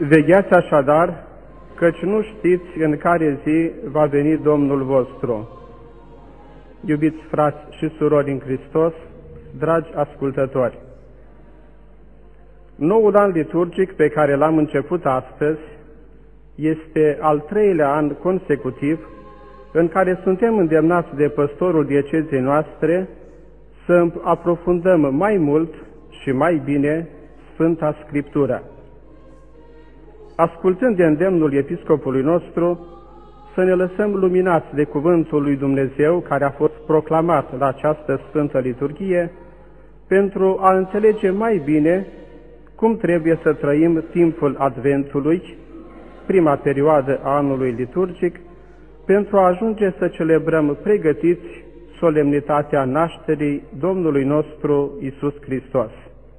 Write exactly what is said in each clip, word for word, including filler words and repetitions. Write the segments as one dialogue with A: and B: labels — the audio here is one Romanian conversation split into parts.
A: Vegheați așadar, căci nu știți în care zi va veni Domnul vostru. Iubiți frați și surori în Hristos, dragi ascultători, noul an liturgic pe care l-am început astăzi este al treilea an consecutiv în care suntem îndemnați de păstorul diecezei noastre să aprofundăm mai mult și mai bine Sfânta Scriptură. Ascultând de îndemnul episcopului nostru, să ne lăsăm luminați de cuvântul lui Dumnezeu care a fost proclamat la această Sfântă Liturghie, pentru a înțelege mai bine cum trebuie să trăim timpul Adventului, prima perioadă a anului liturgic, pentru a ajunge să celebrăm pregătiți solemnitatea nașterii Domnului nostru Iisus Hristos.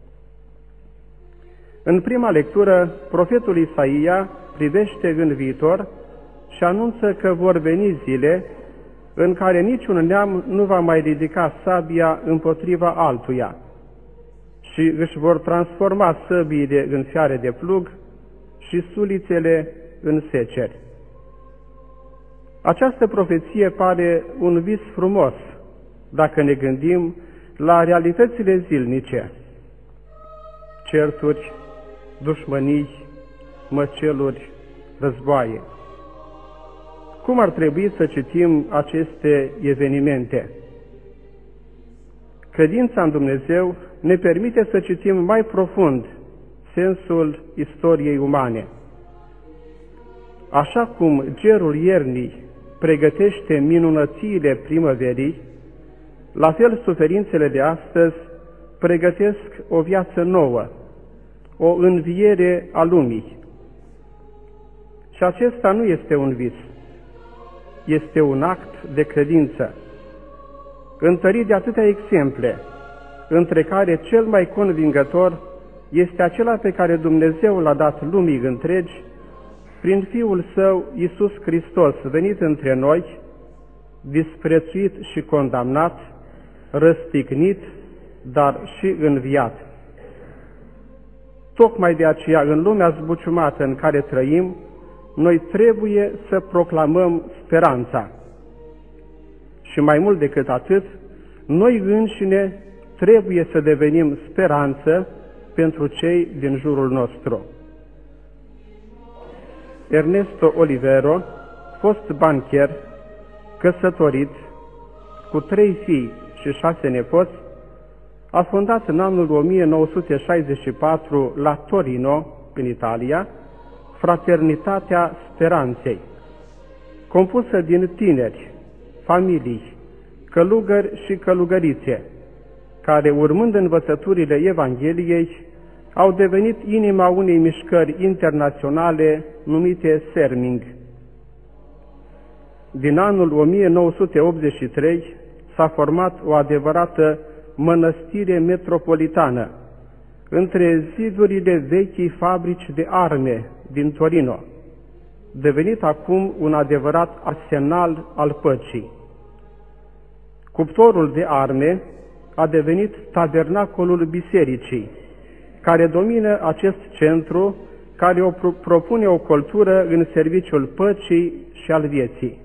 A: În prima lectură, profetul Isaia privește în viitor și anunță că vor veni zile în care niciun neam nu va mai ridica sabia împotriva altuia și își vor transforma săbiile în fiare de plug și sulițele în seceri. Această profeție pare un vis frumos dacă ne gândim la realitățile zilnice: certuri, dușmănii, măceluri, războaie. Cum ar trebui să citim aceste evenimente? Credința în Dumnezeu ne permite să citim mai profund sensul istoriei umane. Așa cum gerul iernii pregătește minunățiile primăverii, la fel suferințele de astăzi pregătesc o viață nouă, o înviere a lumii. Și acesta nu este un vis, este un act de credință, întărit de atâtea exemple, între care cel mai convingător este acela pe care Dumnezeu l-a dat lumii întregi prin Fiul Său, Iisus Hristos, venit între noi, disprețuit și condamnat, răstignit, dar și înviat. Tocmai de aceea, în lumea zbuciumată în care trăim, noi trebuie să proclamăm speranța. Și mai mult decât atât, noi înșine trebuie să devenim speranță pentru cei din jurul nostru. Ernesto Olivero, fost bancher, căsătorit, cu trei fii și șase nepoți, a fondat în anul o mie nouă sute șaizeci și patru la Torino, în Italia, Fraternitatea Speranței, compusă din tineri, familii, călugări și călugărițe, care, urmând învățăturile Evangheliei, au devenit inima unei mișcări internaționale numite Serming. Din anul o mie nouă sute optzeci și trei s-a format o adevărată mănăstire metropolitană între zidurile vechii fabrici de arme din Torino, devenit acum un adevărat arsenal al păcii. Cuptorul de arme a devenit tabernacolul bisericii, care domină acest centru, care o propune o cultură în serviciul păcii și al vieții.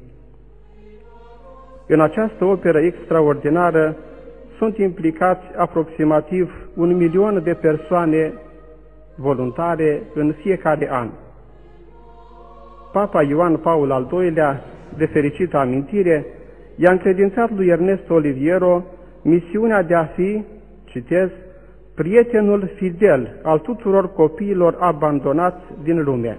A: În această operă extraordinară sunt implicați aproximativ un milion de persoane voluntare în fiecare an. Papa Ioan Paul al doilea, de fericită amintire, i-a încredințat lui Ernesto Olivero misiunea de a fi, citez, prietenul fidel al tuturor copiilor abandonați din lume.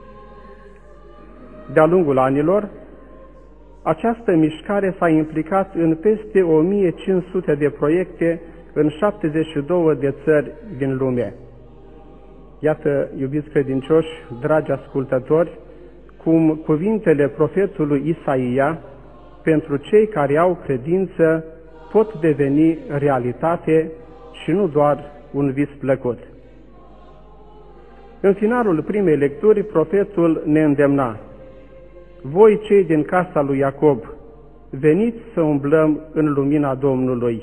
A: De-a lungul anilor, această mișcare s-a implicat în peste o mie cinci sute de proiecte în șaptezeci și două de țări din lume. Iată, iubiți credincioși, dragi ascultători, cum cuvintele profetului Isaia, pentru cei care au credință, pot deveni realitate și nu doar un vis plăcut. În finalul primei lecturi, profetul ne îndemna: voi, cei din casa lui Iacob, veniți să umblăm în lumina Domnului.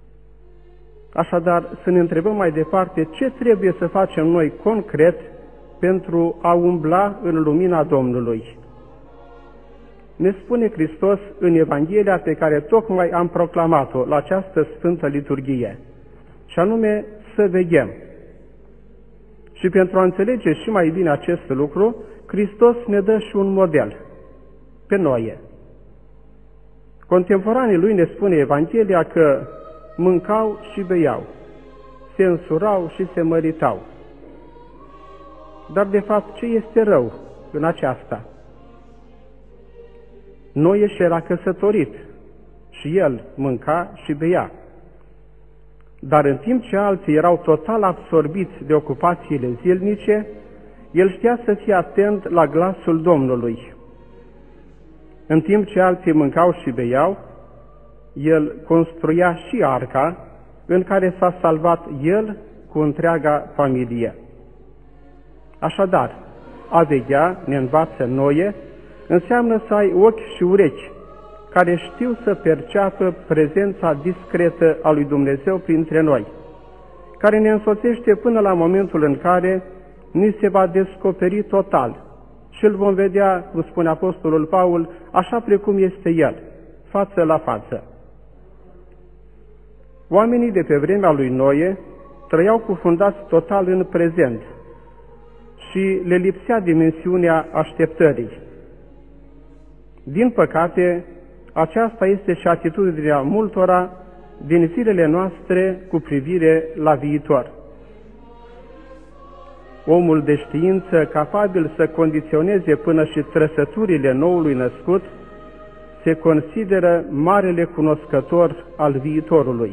A: Așadar, să ne întrebăm mai departe ce trebuie să facem noi concret pentru a umbla în lumina Domnului. Ne spune Hristos în Evanghelia pe care tocmai am proclamat-o la această Sfântă Liturghie, și anume să veghem. Și pentru a înțelege și mai bine acest lucru, Hristos ne dă și un model, pe Noe. Contemporanii lui ne spune Evanghelia că mâncau și beau, se însurau și se măritau. Dar de fapt ce este rău în aceasta? Noe și era căsătorit și el mânca și bea. Dar în timp ce alții erau total absorbiți de ocupațiile zilnice, el știa să fie atent la glasul Domnului. În timp ce alții mâncau și beau, el construia și arca în care s-a salvat el cu întreaga familie. Așadar, a veghea, ne învață Noe, înseamnă să ai ochi și urechi, care știu să perceapă prezența discretă a lui Dumnezeu printre noi, care ne însoțește până la momentul în care ni se va descoperi total și îl vom vedea, cum spune Apostolul Paul, așa precum este el, față la față. Oamenii de pe vremea lui Noe trăiau cufundați total în prezent și le lipsea dimensiunea așteptării. Din păcate, aceasta este și atitudinea multora din zilele noastre cu privire la viitor. Omul de știință, capabil să condiționeze până și trăsăturile noului născut, se consideră marele cunoscător al viitorului.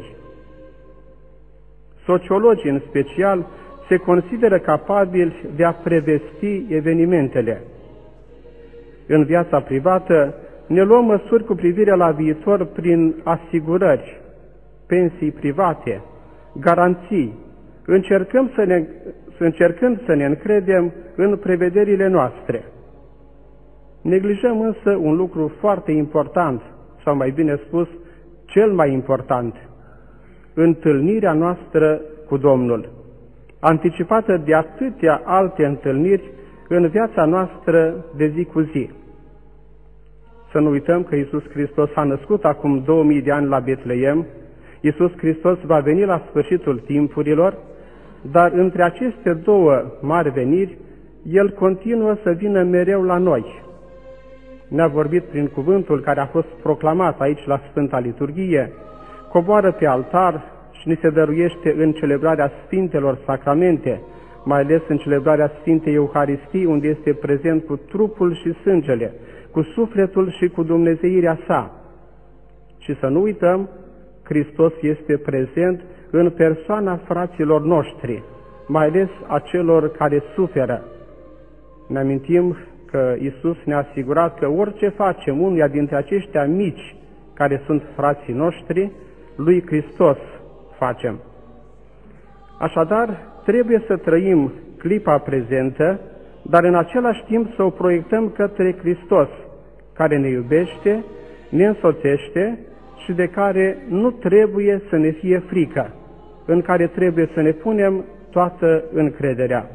A: Sociologii, în special, se consideră capabili de a prevesti evenimentele. În viața privată, ne luăm măsuri cu privire la viitor prin asigurări, pensii private, garanții, încercăm să ne, încercând să ne încredem în prevederile noastre. Neglijăm însă un lucru foarte important, sau mai bine spus, cel mai important, întâlnirea noastră cu Domnul, anticipată de atâtea alte întâlniri în viața noastră de zi cu zi. Să nu uităm că Iisus Hristos a născut acum două mii de ani la Betleem, Iisus Hristos va veni la sfârșitul timpurilor, dar între aceste două mari veniri, El continuă să vină mereu la noi. Ne-a vorbit prin cuvântul care a fost proclamat aici la Sfânta Liturghie, coboară pe altar și ni se dăruiește în celebrarea Sfintelor Sacramente, mai ales în celebrarea Sfintei Euharistii, unde este prezent cu trupul și sângele, cu sufletul și cu dumnezeirea sa. Și să nu uităm, Hristos este prezent în persoana fraților noștri, mai ales a celor care suferă. Ne amintim că Iisus ne-a asigurat că orice facem unuia dintre aceștia mici, care sunt frații noștri, lui Hristos facem. Așadar, trebuie să trăim clipa prezentă, dar în același timp să o proiectăm către Hristos, care ne iubește, ne însoțește și de care nu trebuie să ne fie frică, în care trebuie să ne punem toată încrederea.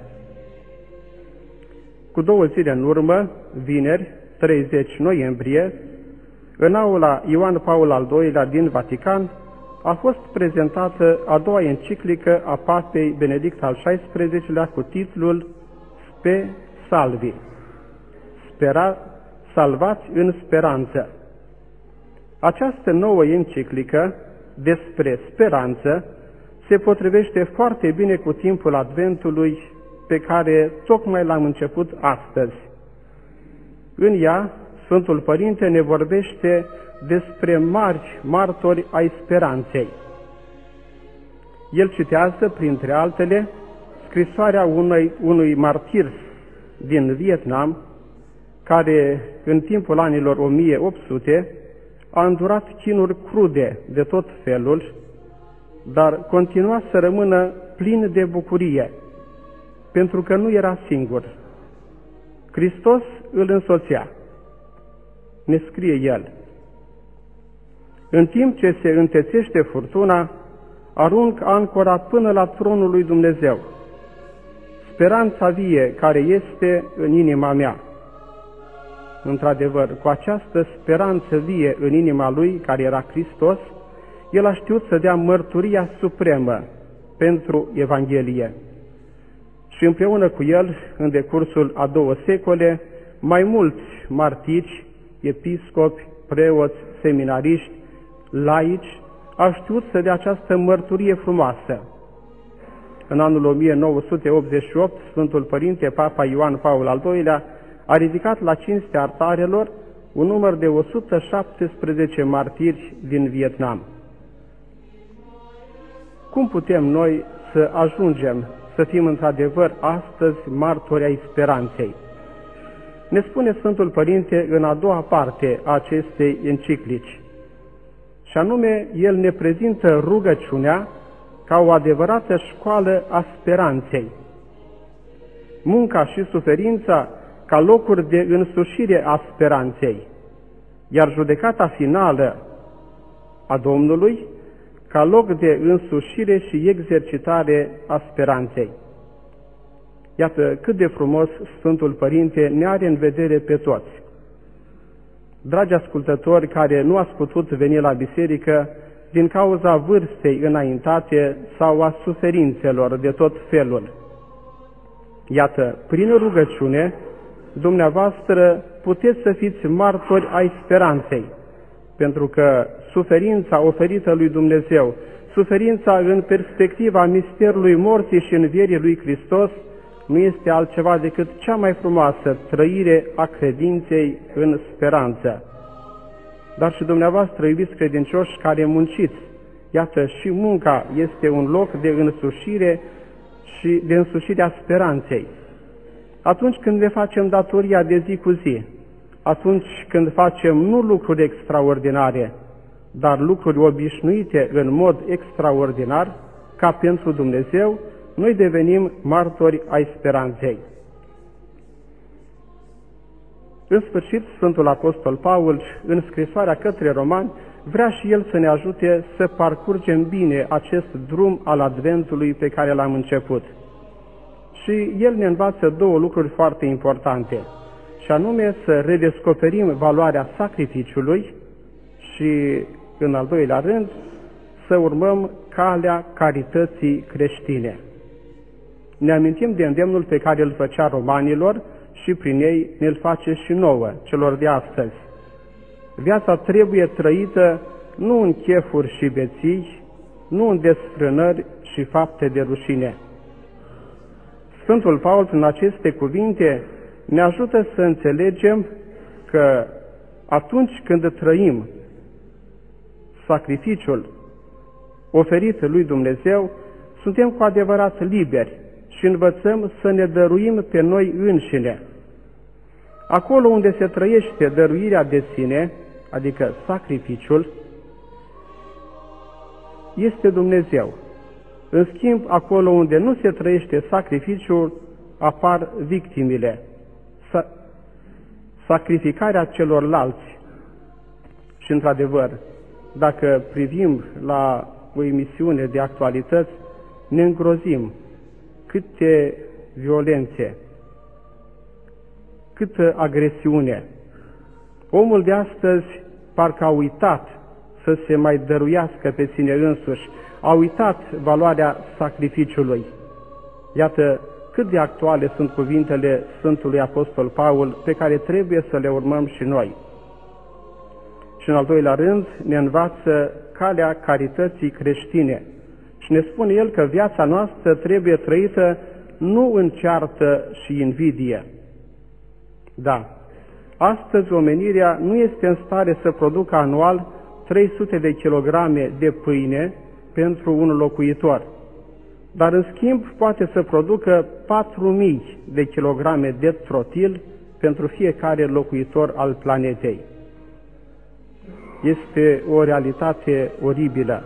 A: Cu două zile în urmă, vineri, treizeci noiembrie, în aula Ioan Paul al doilea din Vatican, a fost prezentată a doua enciclică a Papei Benedict al șaisprezecelea cu titlul Spe Salvi, Spera, salvați în speranță. Această nouă enciclică despre speranță se potrivește foarte bine cu timpul Adventului pe care tocmai l-am început astăzi. În ea, Sfântul Părinte ne vorbește despre mari martori ai speranței. El citează, printre altele, scrisoarea unui, unui martir din Vietnam, care în timpul anilor o mie opt sute a îndurat chinuri crude de tot felul, dar continua să rămână plin de bucurie, pentru că nu era singur. Hristos îl însoțea. Ne scrie el: în timp ce se întețește furtuna, arunc ancora până la tronul lui Dumnezeu. speranța vie care este în inima mea. Într-adevăr, cu această speranță vie în inima lui, care era Hristos, el a știut să dea mărturia supremă pentru Evanghelie. Și împreună cu el, în decursul a două secole, mai mulți martiri, episcopi, preoți, seminariști, laici, au știut să dea această mărturie frumoasă. În anul o mie nouă sute optzeci și opt, Sfântul Părinte Papa Ioan Paul al doilea a ridicat la cinstea altarelor un număr de o sută șaptesprezece martiri din Vietnam. Cum putem noi să ajungem să fim într-adevăr astăzi martori ai speranței? Ne spune Sfântul Părinte în a doua parte a acestei enciclici, și anume, el ne prezintă rugăciunea ca o adevărată școală a speranței, munca și suferința ca locuri de însușire a speranței, iar judecata finală a Domnului ca loc de însușire și exercitare a speranței. Iată cât de frumos Sfântul Părinte ne are în vedere pe toți. Dragi ascultători care nu ați putut veni la biserică din cauza vârstei înaintate sau a suferințelor de tot felul, iată, prin rugăciune, dumneavoastră puteți să fiți martori ai speranței, pentru că suferința oferită lui Dumnezeu, suferința în perspectiva misterului morții și învierii lui Hristos, nu este altceva decât cea mai frumoasă trăire a credinței în speranță. Dar și dumneavoastră, iubiți credincioși care munciți, iată, și munca este un loc de însușire și de însușirea speranței. Atunci când ne facem datoria de zi cu zi, atunci când facem nu lucruri extraordinare, dar lucruri obișnuite în mod extraordinar, ca pentru Dumnezeu, noi devenim martori ai speranței. În sfârșit, Sfântul Apostol Paul, în scrisoarea către Romani, vrea și el să ne ajute să parcurgem bine acest drum al Adventului pe care l-am început. Și el ne învață două lucruri foarte importante, și anume să redescoperim valoarea sacrificiului și, în al doilea rând, să urmăm calea carității creștine. Ne amintim de îndemnul pe care îl făcea romanilor și prin ei ne-l face și nouă, celor de astăzi. Viața trebuie trăită nu în chefuri și beții, nu în desfrânări și fapte de rușine. Sfântul Paul, prin aceste cuvinte, ne ajută să înțelegem că atunci când trăim sacrificiul oferit lui Dumnezeu, suntem cu adevărat liberi și învățăm să ne dăruim pe noi înșine. Acolo unde se trăiește dăruirea de sine, adică sacrificiul, este Dumnezeu. În schimb, acolo unde nu se trăiește sacrificiul, apar victimile, sa sacrificarea celorlalți. Și, într-adevăr, dacă privim la o emisiune de actualități, ne îngrozim câte violențe, câtă agresiune. Omul de astăzi parcă a uitat să se mai dăruiască pe sine însuși, a uitat valoarea sacrificiului. Iată cât de actuale sunt cuvintele Sfântului Apostol Paul, pe care trebuie să le urmăm și noi. Și în al doilea rând ne învață calea carității creștine și ne spune el că viața noastră trebuie trăită nu în ceartă și invidie. Da, astăzi omenirea nu este în stare să producă anual trei sute de kilograme de pâine pentru un locuitor, dar în schimb poate să producă patru mii de kilograme de trotil pentru fiecare locuitor al planetei. Este o realitate oribilă.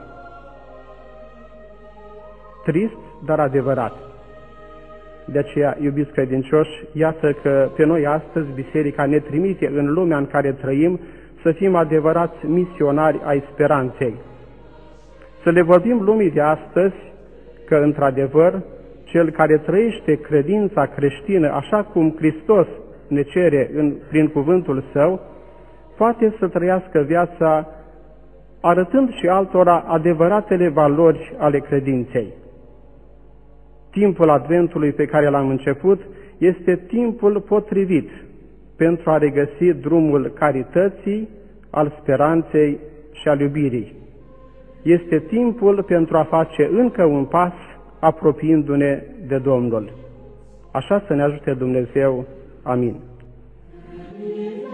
A: Trist, dar adevărat. De aceea, iubiți credincioși, iată că pe noi astăzi Biserica ne trimite în lumea în care trăim să fim adevărați misionari ai speranței. Să le vorbim lumii de astăzi că, într-adevăr, cel care trăiește credința creștină așa cum Hristos ne cere în, prin cuvântul Său, poate să trăiască viața arătând și altora adevăratele valori ale credinței. Timpul Adventului pe care l-am început este timpul potrivit pentru a regăsi drumul carității, al speranței și al iubirii. Este timpul pentru a face încă un pas apropiindu-ne de Domnul. Așa să ne ajute Dumnezeu. Amin.